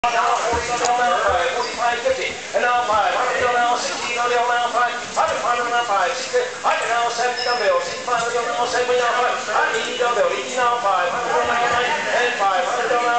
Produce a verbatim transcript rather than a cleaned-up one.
now forty, now five, forty-five, fifty, and now five, now sixty, now five, now five, sixty, now seventy, now sixty-five, now seventy, now five, eighty, now eighty, now five, and five,